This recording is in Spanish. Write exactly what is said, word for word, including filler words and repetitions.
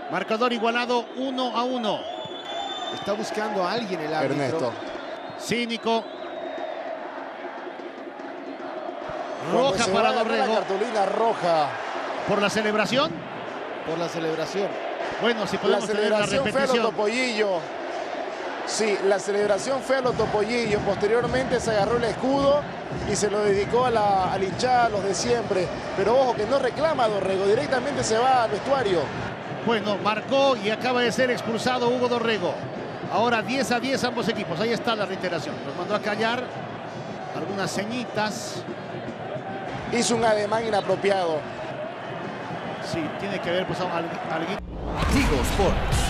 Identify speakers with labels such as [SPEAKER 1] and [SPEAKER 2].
[SPEAKER 1] Marcador igualado uno a uno.
[SPEAKER 2] Está buscando a alguien el árbitro.
[SPEAKER 3] Ernesto.
[SPEAKER 1] Cínico. Roja para Dorrego.
[SPEAKER 3] La cartulina roja.
[SPEAKER 1] ¿Por la celebración?
[SPEAKER 2] Por la celebración.
[SPEAKER 1] Bueno, si
[SPEAKER 3] La
[SPEAKER 1] podemos tener la
[SPEAKER 3] celebración fue a los
[SPEAKER 1] repetición.
[SPEAKER 3] Topollillo. Sí, la celebración fue a los Topollillo. Posteriormente se agarró el escudo y se lo dedicó a la, a la hinchada, a los de siempre. Pero ojo, que no reclama a Dorrego, directamente se va al vestuario.
[SPEAKER 1] Bueno, marcó y acaba de ser expulsado Hugo Dorrego. Ahora diez a diez ambos equipos. Ahí está la reiteración. Los mandó a callar. Algunas ceñitas.
[SPEAKER 3] Hizo un ademán inapropiado.
[SPEAKER 1] Sí, tiene que haber pasado algo.
[SPEAKER 4] Tigo Sports.